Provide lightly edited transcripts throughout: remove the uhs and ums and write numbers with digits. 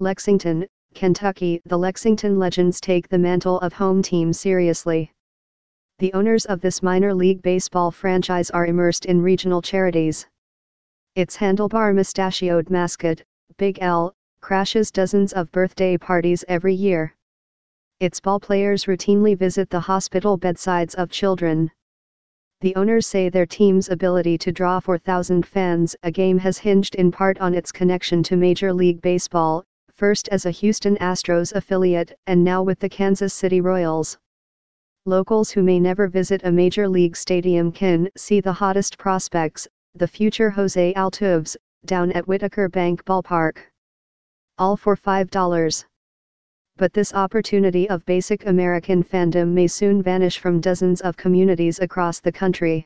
Lexington, Kentucky. The Lexington Legends take the mantle of home team seriously. The owners of this minor league baseball franchise are immersed in regional charities. Its handlebar mustachioed mascot, Big L, crashes dozens of birthday parties every year. Its ballplayers routinely visit the hospital bedsides of children. The owners say their team's ability to draw 4,000 fans a game has hinged in part on its connection to Major League Baseball, first as a Houston Astros affiliate and now with the Kansas City Royals. Locals who may never visit a major league stadium can see the hottest prospects, the future Jose Altuves, down at Whitaker Bank Ballpark. All for $5. But this opportunity of basic American fandom may soon vanish from dozens of communities across the country.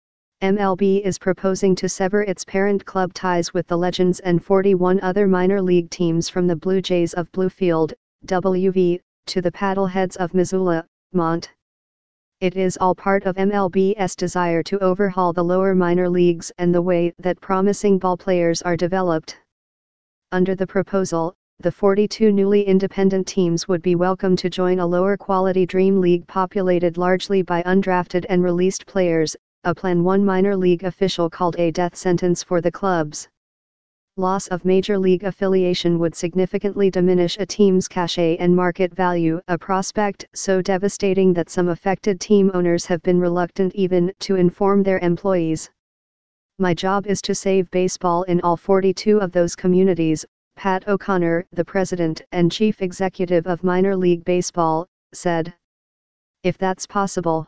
MLB is proposing to sever its parent club ties with the Legends and 41 other minor league teams, from the Blue Jays of Bluefield, WV, to the Paddleheads of Missoula, Mont. It is all part of MLB's desire to overhaul the lower minor leagues and the way that promising ballplayers are developed. Under the proposal, the 42 newly independent teams would be welcome to join a lower-quality Dream League populated largely by undrafted and released players, a plan one minor league official called a death sentence for the clubs. Loss of major league affiliation would significantly diminish a team's cachet and market value, a prospect so devastating that some affected team owners have been reluctant even to inform their employees. "My job is to save baseball in all 42 of those communities," Pat O'Connor, the president and chief executive of Minor League Baseball, said. "If that's possible."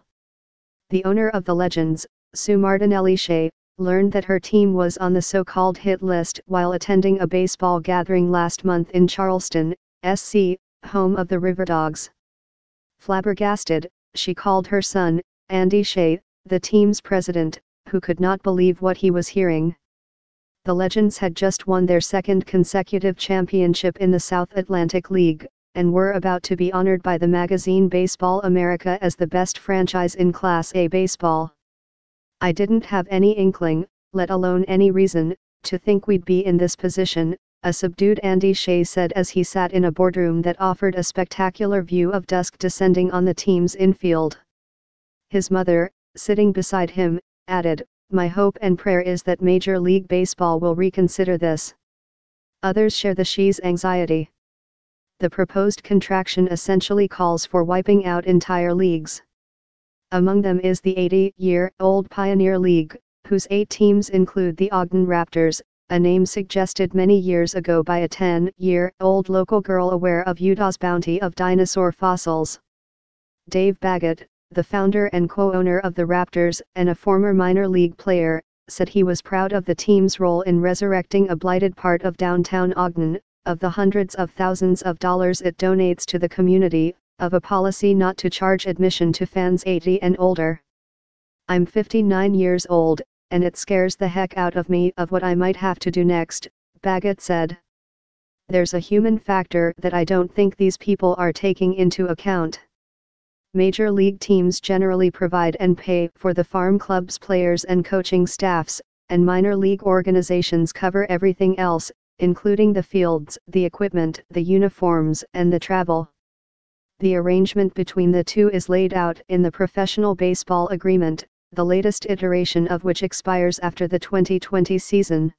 The owner of the Legends, Sue Martinelli-Shea, learned that her team was on the so-called hit list while attending a baseball gathering last month in Charleston, SC, home of the Riverdogs. Flabbergasted, she called her son, Andy Shea, the team's president, who could not believe what he was hearing. The Legends had just won their second consecutive championship in the South Atlantic League, and were about to be honored by the magazine Baseball America as the best franchise in Class A baseball. "I didn't have any inkling, let alone any reason, to think we'd be in this position," a subdued Andy Shea said as he sat in a boardroom that offered a spectacular view of dusk descending on the team's infield. His mother, sitting beside him, added, "My hope and prayer is that Major League Baseball will reconsider this." Others share the Shea's anxiety. The proposed contraction essentially calls for wiping out entire leagues. Among them is the 80-year-old Pioneer League, whose 8 teams include the Ogden Raptors, a name suggested many years ago by a 10-year-old local girl aware of Utah's bounty of dinosaur fossils. Dave Baggett, the founder and co-owner of the Raptors and a former minor league player, said he was proud of the team's role in resurrecting a blighted part of downtown Ogden, of the hundreds of thousands of dollars it donates to the community, of a policy not to charge admission to fans 80 and older. "I'm 59 years old, and it scares the heck out of me of what I might have to do next," Baggett said. "There's a human factor that I don't think these people are taking into account. Major league teams generally provide and pay for the farm club's players and coaching staffs, and minor league organizations cover everything else, including the fields, the equipment, the uniforms, and the travel. The arrangement between the two is laid out in the Professional Baseball Agreement, the latest iteration of which expires after the 2020 season.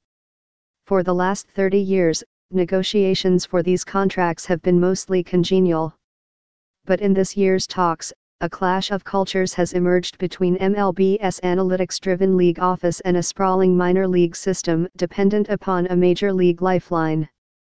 For the last 30 years, negotiations for these contracts have been mostly congenial. But in this year's talks, a clash of cultures has emerged between MLB's analytics-driven league office and a sprawling minor league system dependent upon a major league lifeline.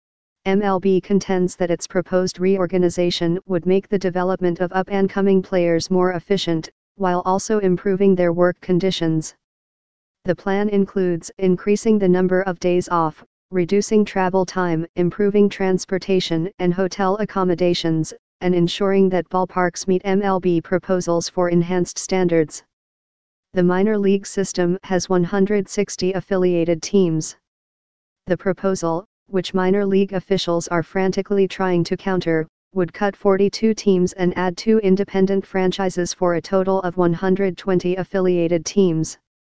MLB contends that its proposed reorganization would make the development of up-and-coming players more efficient, while also improving their work conditions. The plan includes increasing the number of days off, reducing travel time, improving transportation and hotel accommodations, and ensuring that ballparks meet MLB proposals for enhanced standards. The minor league system has 160 affiliated teams. The proposal, which minor league officials are frantically trying to counter, would cut 42 teams and add 2 independent franchises for a total of 120 affiliated teams.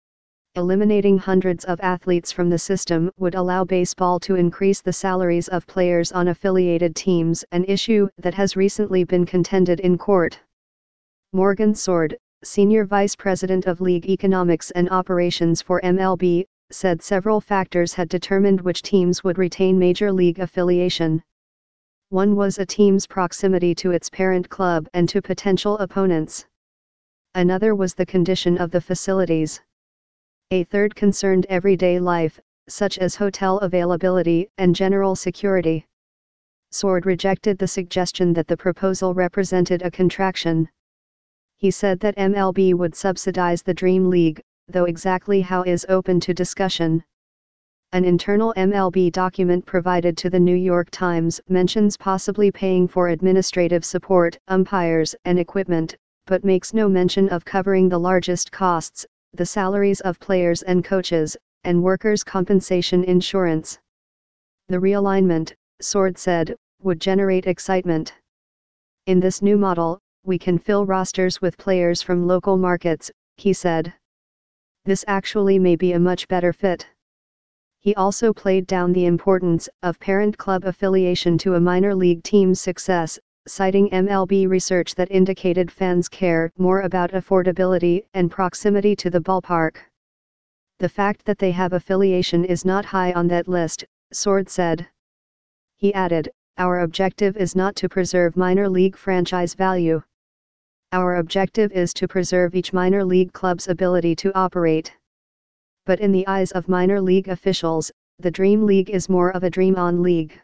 Eliminating hundreds of athletes from the system would allow baseball to increase the salaries of players on affiliated teams, an issue that has recently been contended in court. Morgan Sword, Senior Vice President of League Economics and Operations for MLB, said several factors had determined which teams would retain Major League affiliation. One was a team's proximity to its parent club and to potential opponents. Another was the condition of the facilities. A third concerned everyday life, such as hotel availability and general security. Sword rejected the suggestion that the proposal represented a contraction. He said that MLB would subsidize the Dream League, though exactly how is open to discussion. An internal MLB document provided to the New York Times mentions possibly paying for administrative support, umpires, and equipment, but makes no mention of covering the largest costs, the salaries of players and coaches, and workers' compensation insurance. The realignment, Sword said, would generate excitement. In this new model, we can fill rosters with players from local markets, he said. This actually may be a much better fit. He also played down the importance of parent club affiliation to a minor league team's success, citing MLB research that indicated fans care more about affordability and proximity to the ballpark. The fact that they have affiliation is not high on that list, Sword said. He added, "Our objective is not to preserve minor league franchise value. Our objective is to preserve each minor league club's ability to operate." But in the eyes of minor league officials, the Dream League is more of a dream-on league.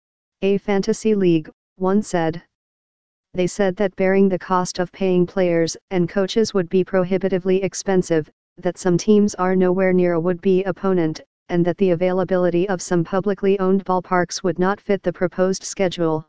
A fantasy league, one said. They said that bearing the cost of paying players and coaches would be prohibitively expensive, that some teams are nowhere near a would-be opponent, and that the availability of some publicly owned ballparks would not fit the proposed schedule.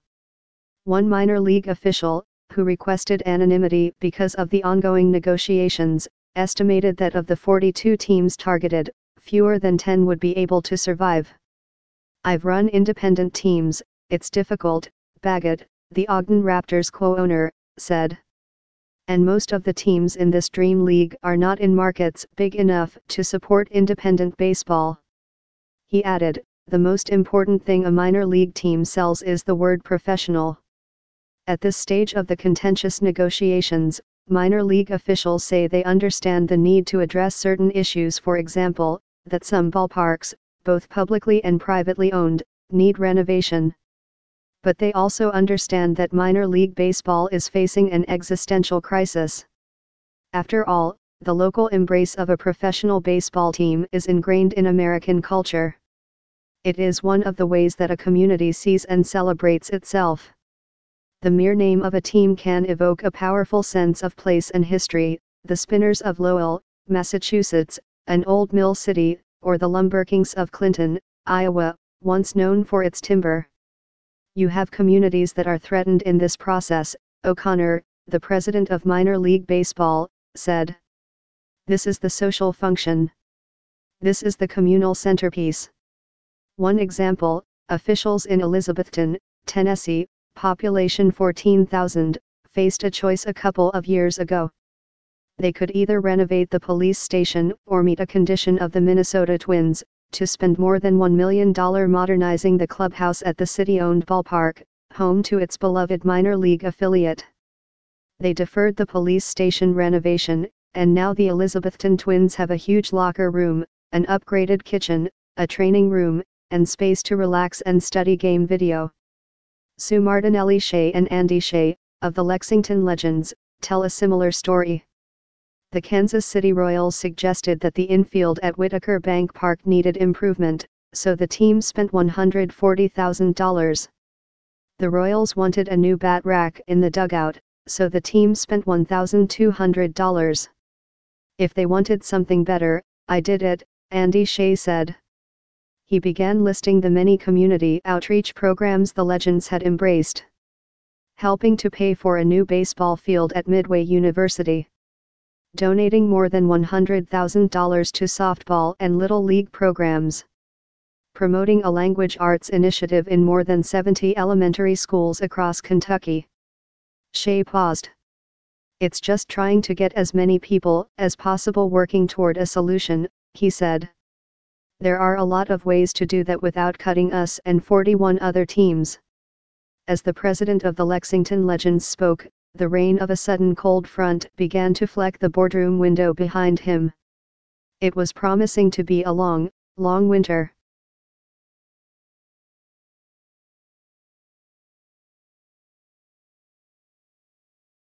One minor league official, who requested anonymity because of the ongoing negotiations, estimated that of the 42 teams targeted, fewer than 10 would be able to survive. "I've run independent teams, it's difficult," Baggett, the Ogden Raptors co-owner, said. "And most of the teams in this Dream League are not in markets big enough to support independent baseball." He added, "The most important thing a minor league team sells is the word professional." At this stage of the contentious negotiations, minor league officials say they understand the need to address certain issues, for example, that some ballparks, both publicly and privately owned, need renovation. But they also understand that minor league baseball is facing an existential crisis. After all, the local embrace of a professional baseball team is ingrained in American culture. It is one of the ways that a community sees and celebrates itself. The mere name of a team can evoke a powerful sense of place and history, the Spinners of Lowell, Massachusetts, an old mill city, or the Lumber Kings of Clinton, Iowa, once known for its timber. "You have communities that are threatened in this process," O'Connor, the president of minor league baseball, said. "This is the social function. This is the communal centerpiece." One example, officials in Elizabethton, Tennessee, population 14,000, faced a choice a couple of years ago. They could either renovate the police station or meet a condition of the Minnesota Twins, to spend more than $1 million modernizing the clubhouse at the city-owned ballpark, home to its beloved minor league affiliate. They deferred the police station renovation, and now the Elizabethton Twins have a huge locker room, an upgraded kitchen, a training room, and space to relax and study game video. Sue Martinelli Shea and Andy Shea, of the Lexington Legends, tell a similar story. The Kansas City Royals suggested that the infield at Whitaker Bank Park needed improvement, so the team spent $140,000. The Royals wanted a new bat rack in the dugout, so the team spent $1,200. "If they wanted something better, I did it," Andy Shea said. He began listing the many community outreach programs the Legends had embraced. Helping to pay for a new baseball field at Midway University. Donating more than $100,000 to softball and Little League programs. Promoting a language arts initiative in more than 70 elementary schools across Kentucky. Shea paused. "It's just trying to get as many people as possible working toward a solution," he said. There are a lot of ways to do that without cutting us and 41 other teams. As the president of the Lexington Legends spoke, the rain of a sudden cold front began to fleck the boardroom window behind him. It was promising to be a long, long winter.